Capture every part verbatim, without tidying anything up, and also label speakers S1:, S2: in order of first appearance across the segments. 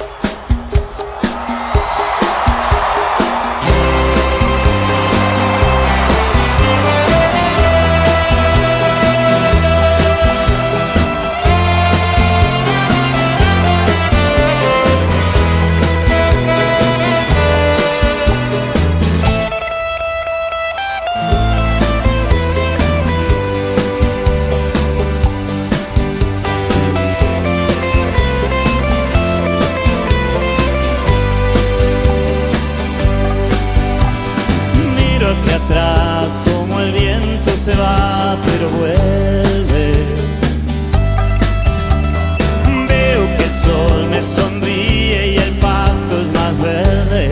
S1: Hacia atrás como el viento se va pero vuelve. Veo que el sol me sonríe y el pasto es más verde.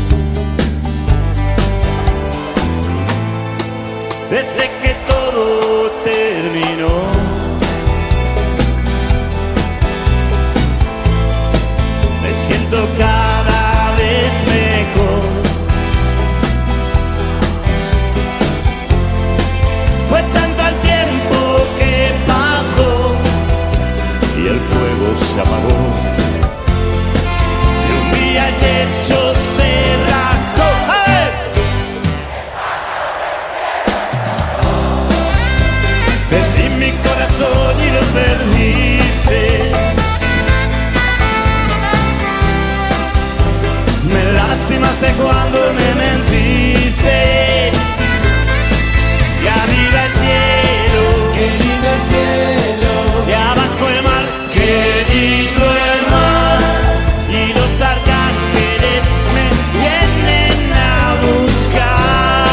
S1: Desde que todo terminó, me siento cada vez mejor. Fue tanto el tiempo que pasó y el fuego se apagó. Y un día el techo se rajó. ¡A ver! Perdí mi corazón y lo perdiste. Me lastimaste cuando me mentiste. Y arriba el cielo, qué lindo el cielo. Y abajo el mar, qué lindo el mar. Y los arcángeles me vienen a buscar.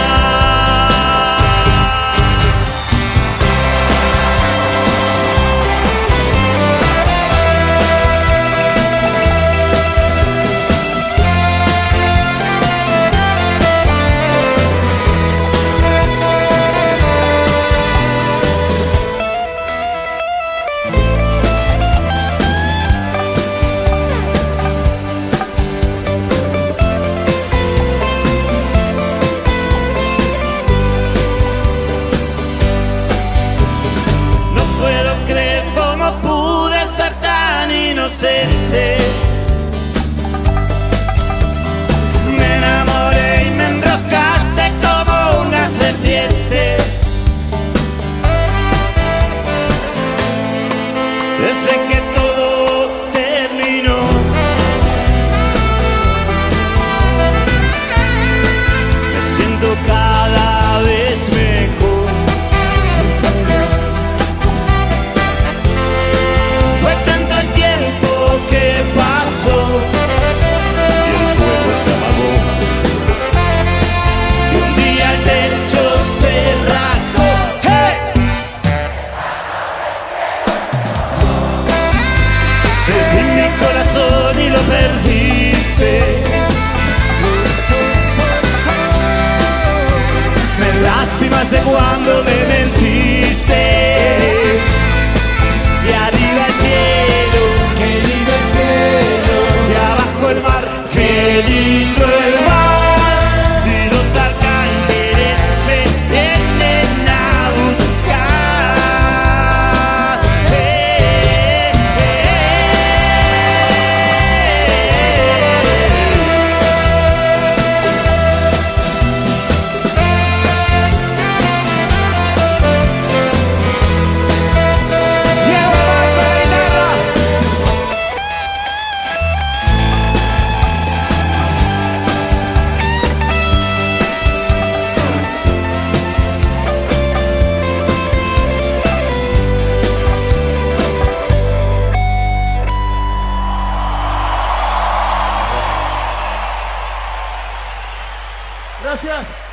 S1: Inocente. Me enamoré y me enroscaste como una serpiente. Desde que todo terminó, me siento cada vez mejor. Sinceridad. Fue tanto el tiempo que pasó y el fuego se apagó. Y un día el techo se rajó. ¡Hey! Te di mi corazón y lo perdiste. Me lastimaste cuando me mentiste. Y arriba el cielo, qué lindo el cielo. Y abajo el mar, qué lindo el mar. Y los arcángeles me vienen a buscar. Eh, eh,
S2: Gracias.